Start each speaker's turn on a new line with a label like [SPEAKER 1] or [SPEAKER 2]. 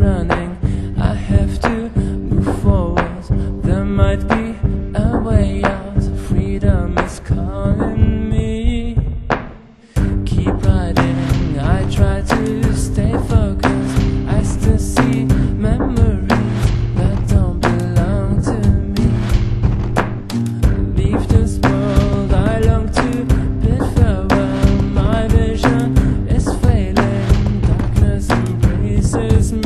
[SPEAKER 1] running. I have to move forward. There might be a way out. Freedom is calling me. Keep riding. I try to stay focused. I still see memories that don't belong to me. Leave this world. I long to bid farewell. My vision is failing. Darkness embraces me.